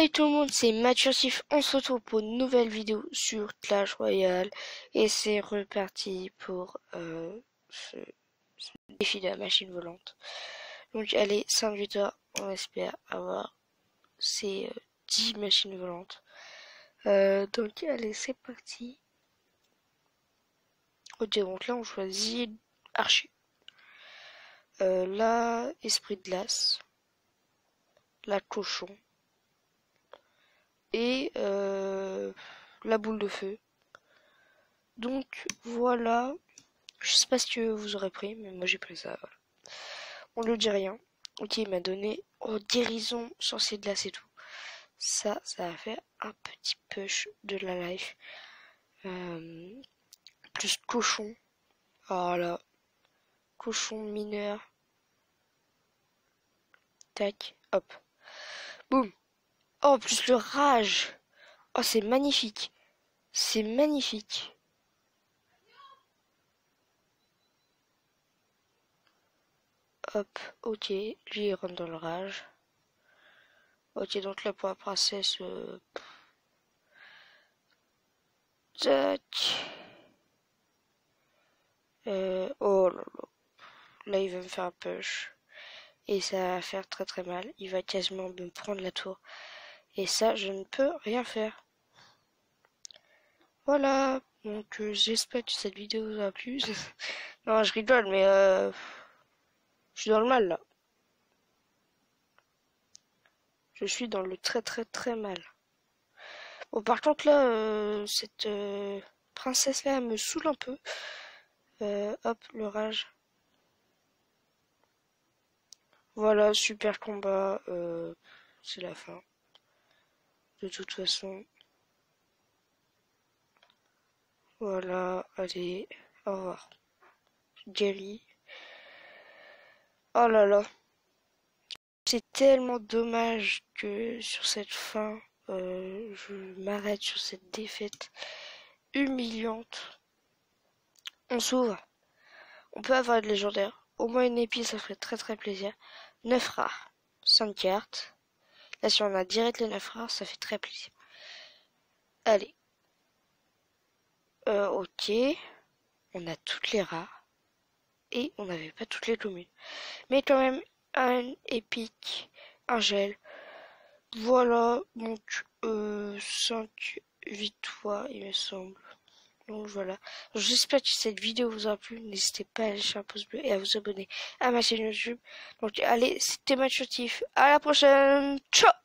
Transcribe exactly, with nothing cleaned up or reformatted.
Salut tout le monde, c'est Mathieu-Sif. On se retrouve pour une nouvelle vidéo sur Clash Royale. Et c'est reparti pour euh, ce, ce défi de la machine volante. Donc allez, cinq victoires, on espère avoir ces euh, dix machines volantes. Euh, donc allez, c'est parti. Ok, donc là on choisit Archer. Euh, là, Esprit de glace. La cochon. Et euh, la boule de feu. Donc voilà, je sais pas ce que vous aurez pris, mais moi j'ai pris ça. Voilà. On ne dit rien. Ok, il m'a donné oh, guérison, sorcier de glace et tout. Ça, ça va faire un petit push de la life. Euh, plus cochon. Oh là, cochon mineur. Tac, hop. Boum. Oh, plus le rage. Oh, c'est magnifique. C'est magnifique. Hop, ok, lui il rentre dans le rage. Ok, donc là pour la princesse, euh... tac. Euh, oh là là, là il va me faire un push. Et ça va faire très très mal. Il va quasiment me prendre la tour. Et ça, je ne peux rien faire. Voilà, donc euh, j'espère que cette vidéo vous a plu. Non, je rigole, mais euh, je suis dans le mal là. Je suis dans le très très très mal. Bon, par contre là, euh, cette euh, princesse là, elle me saoule un peu. Euh, hop, le rage. Voilà, super combat. Euh, c'est la fin. De toute façon. Voilà, allez, au revoir. Gary. Oh là là. C'est tellement dommage que sur cette fin, euh, je m'arrête sur cette défaite humiliante. On s'ouvre. On peut avoir de légendaire. Au moins une épée, ça ferait très très plaisir. neuf rares. cinq cartes. Là, si on a direct les neuf rares, ça fait très plaisir. Allez. Euh, ok. On a toutes les rares. Et on n'avait pas toutes les communes. Mais quand même, un épique, un gel. Voilà, donc euh, cinq victoires, il me semble. Donc voilà. J'espère que cette vidéo vous a plu. N'hésitez pas à lâcher un pouce bleu et à vous abonner à ma chaîne YouTube. Donc allez, c'était Mathieu-Sif. À la prochaine. Ciao!